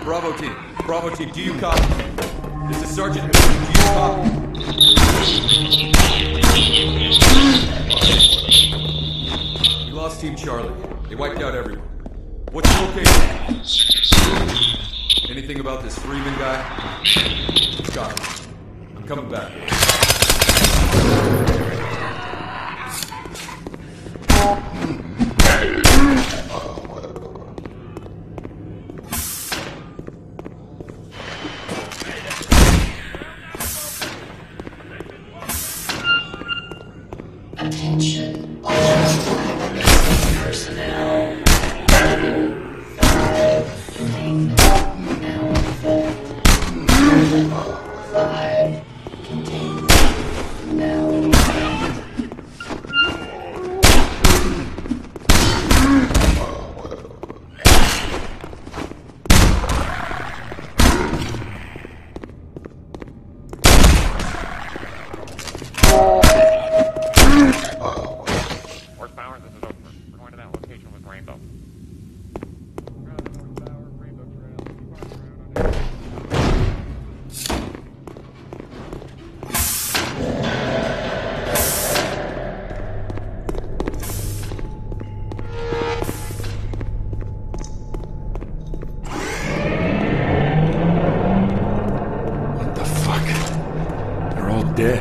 Bravo team, do you copy? This is Sergeant. Do you copy? We lost Team Charlie. They wiped out everyone. What's the location? Anything about this Freeman guy? Copy. I'm coming back. Attention, all personnel. Now effect. 5 contained. Now dead.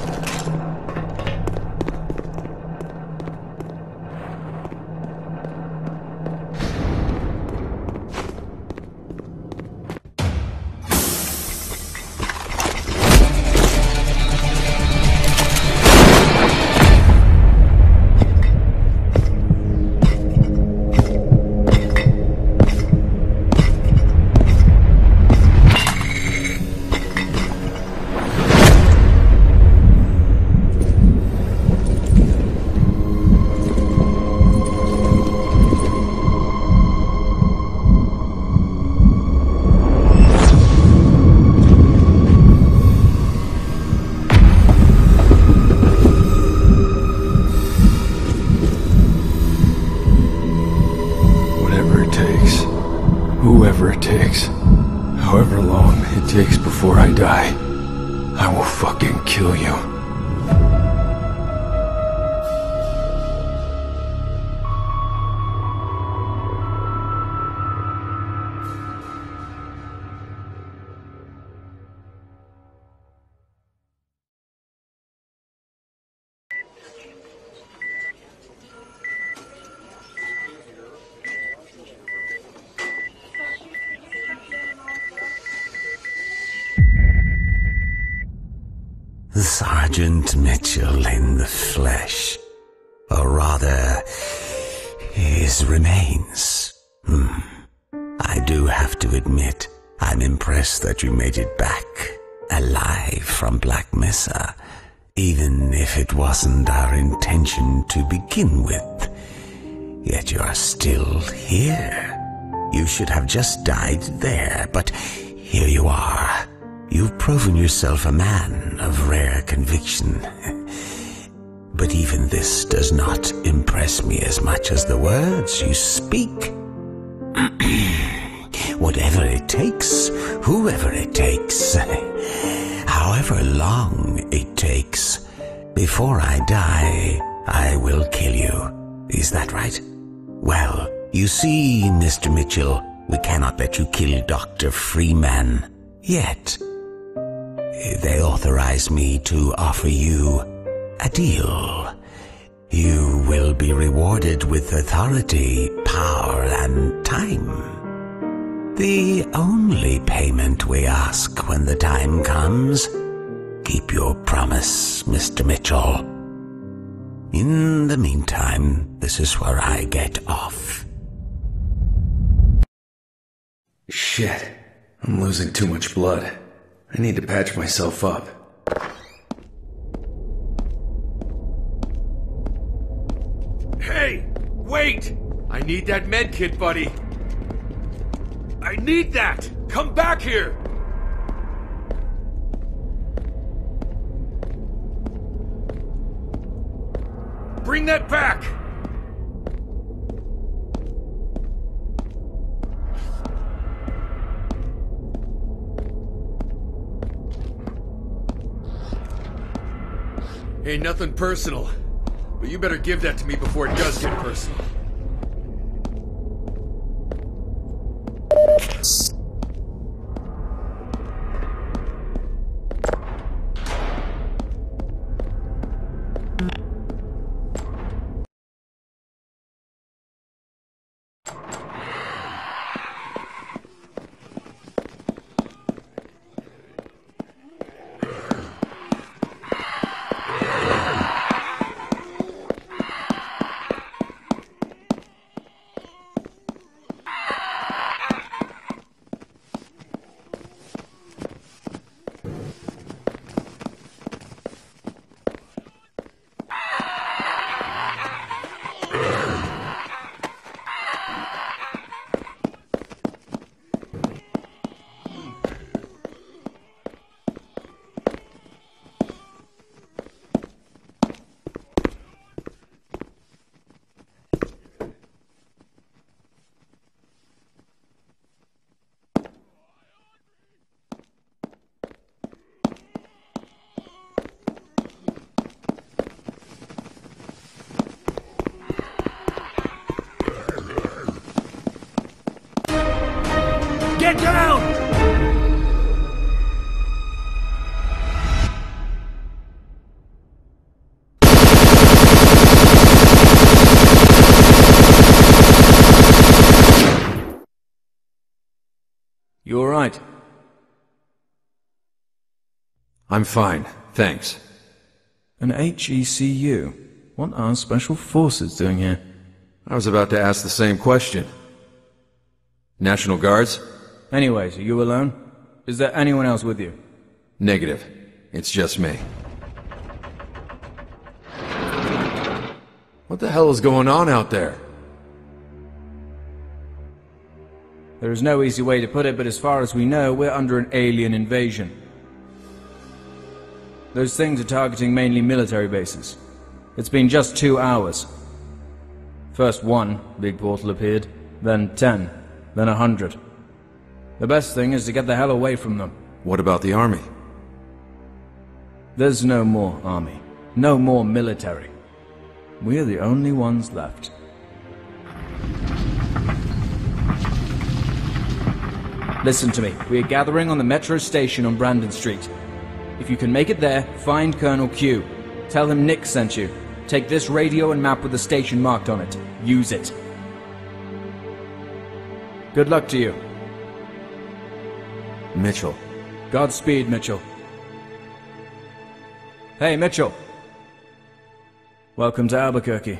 Whoever it takes, however long it takes before I die, I will fucking kill you. Sergeant Mitchell in the flesh. Or rather, his remains. I do have to admit, I'm impressed that you made it back, alive from Black Mesa, even if it wasn't our intention to begin with. Yet you are still here. You should have just died there, but here you are. You've proven yourself a man of rare conviction. But even this does not impress me as much as the words you speak. Whatever it takes, whoever it takes, however long it takes, before I die, I will kill you. Is that right? Well, you see, Mr. Mitchell, we cannot let you kill Dr. Freeman yet. They authorize me to offer you a deal. You will be rewarded with authority, power, and time. The only payment we ask when the time comes. Keep your promise, Mr. Mitchell. In the meantime, this is where I get off. Shit, I'm losing too much blood. I need to patch myself up. Hey! Wait! I need that med kit, buddy! I need that! Come back here! Bring that back! Ain't nothing personal. But you better give that to me before it does get personal. Get down! You all right? I'm fine, thanks. An HECU? What are Special Forces doing here? I was about to ask the same question. National Guards? Anyways, are you alone? Is there anyone else with you? Negative. It's just me. What the hell is going on out there? There is no easy way to put it, but as far as we know, we're under an alien invasion. Those things are targeting mainly military bases. It's been just 2 hours. First 1 big portal appeared, then 10, then 100. The best thing is to get the hell away from them. What about the army? There's no more army. No more military. We're the only ones left. Listen to me. We are gathering on the metro station on Brandon Street. If you can make it there, find Colonel Q. Tell him Nick sent you. Take this radio and map with the station marked on it. Use it. Good luck to you. Mitchell. Godspeed, Mitchell. Hey, Mitchell. Welcome to Albuquerque.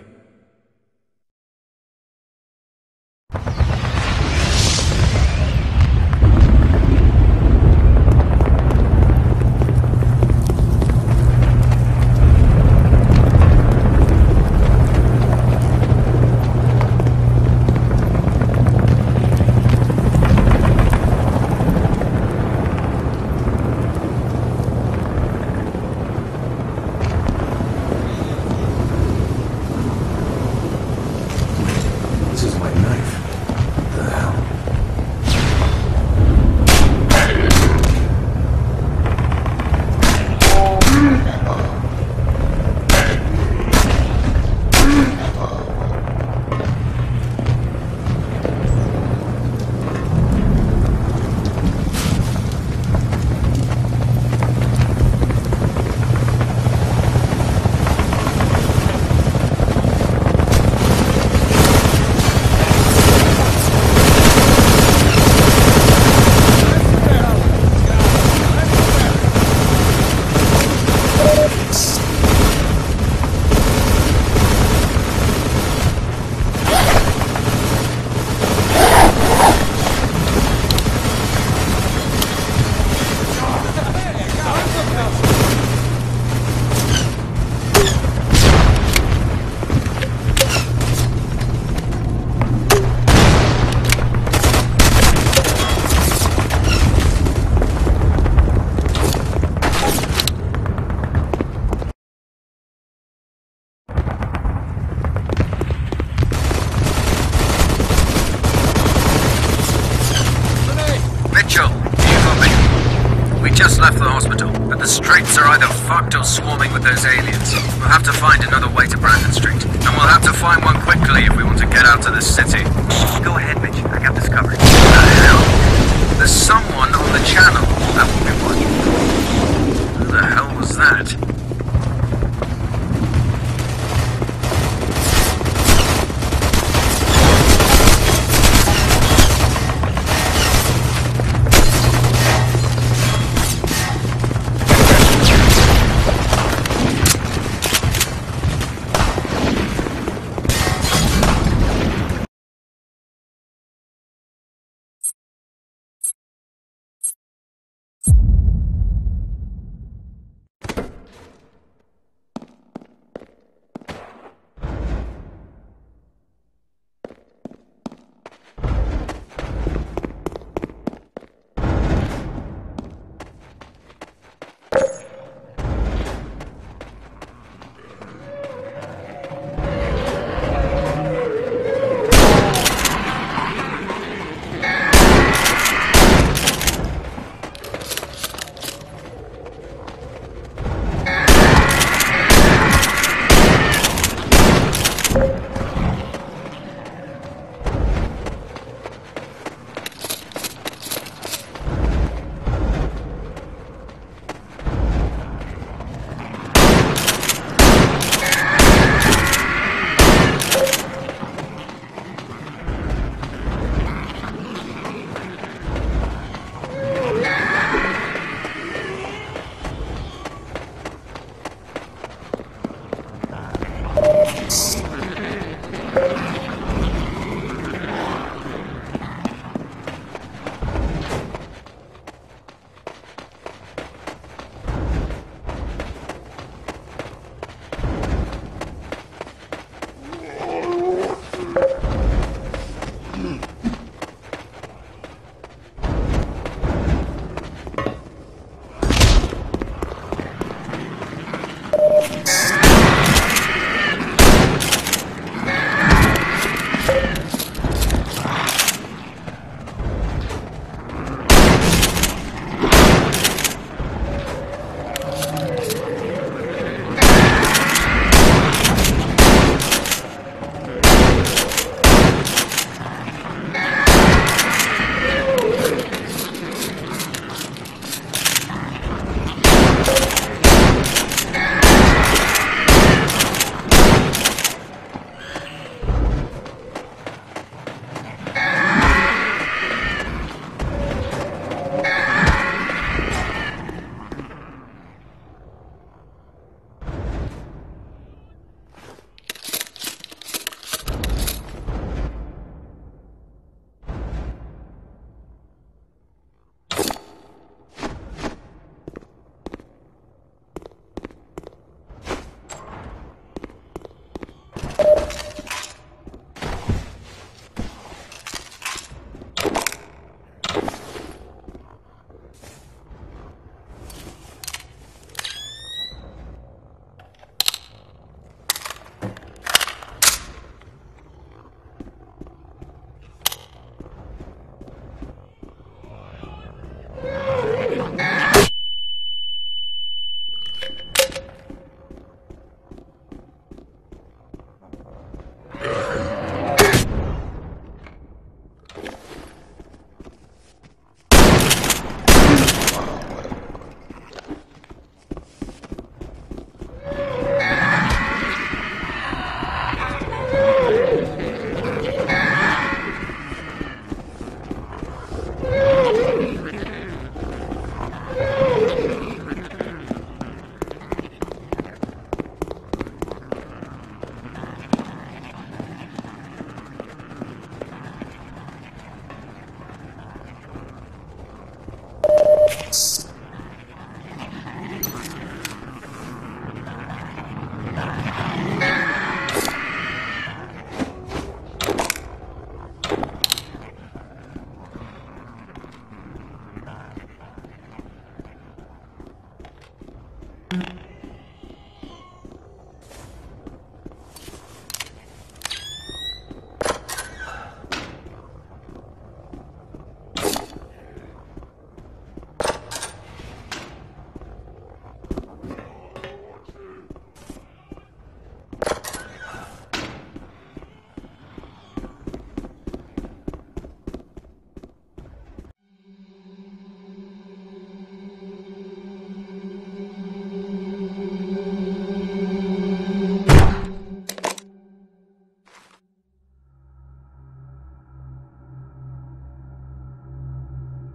The streets are either fucked or swarming with those aliens. We'll have to find another way to Brandon Street. And we'll have to find one quickly if we want to get out of this city. Go ahead, Mitch. I got this covered. What the hell? There's someone on the channel. That will be watching. Who the hell was that?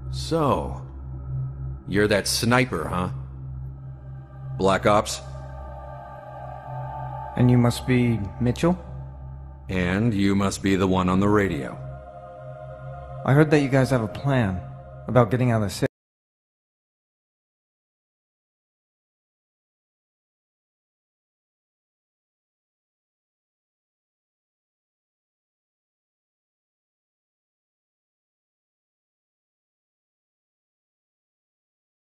So, you're that sniper, huh? Black Ops? And you must be Mitchell? And you must be the one on the radio. I heard that you guys have a plan about getting out of the city.